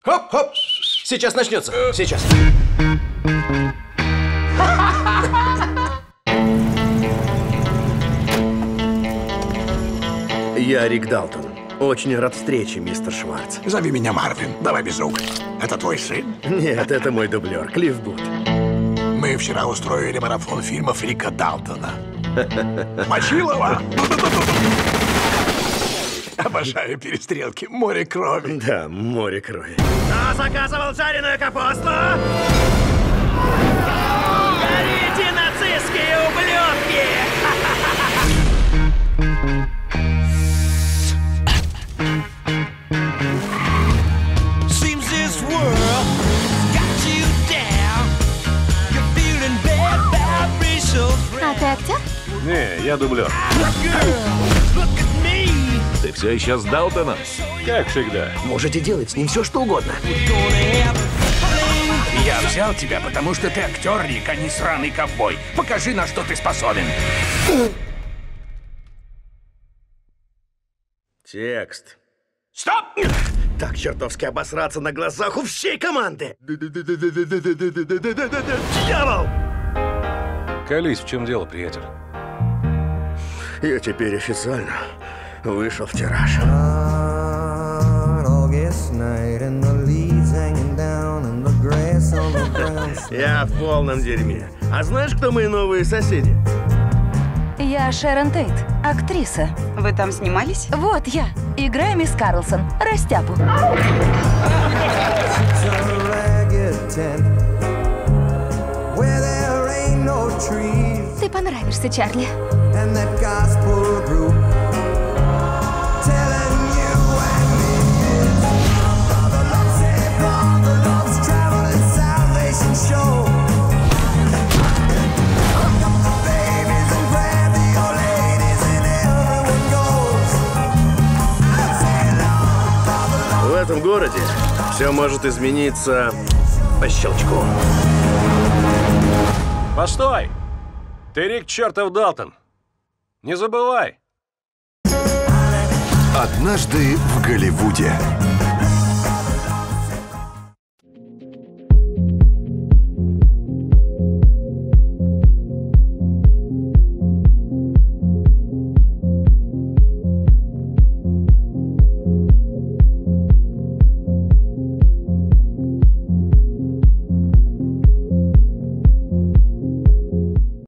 Хоп-хоп! Сейчас начнется. Сейчас. Я Рик Далтон. Очень рад встрече, мистер Шварц. Зови меня Марвин. Давай без рук. Это твой сын? Нет, это мой дублер, Клифф Бут. Мы вчера устроили марафон фильмов Рика Далтона. Мочилова! Обожаю перестрелки. Море крови. Да, море крови. Кто заказывал жареную капусту? Горите, нацистские ублюдки! А ты актер? Не, я дублер. Ты все еще с Далтоном? Как всегда. Можете делать с ним все, что угодно. Я взял тебя, потому что ты актер, Рик, а не сраный ковбой. Покажи, на что ты способен. Текст. Стоп! Так чертовски обосраться на глазах у всей команды. Дьявол! Колись, в чем дело, приятель? Я теперь официально вышел в тираж. Я в полном дерьме. А знаешь, кто мои новые соседи? Я Шерон Тейт, актриса. Вы там снимались? Вот я. Играю мисс Карлсон, растяпу. Ты понравишься, Чарли. В этом городе все может измениться по щелчку. Постой! Ты Рик чертов Далтон. Не забывай. Однажды в Голливуде.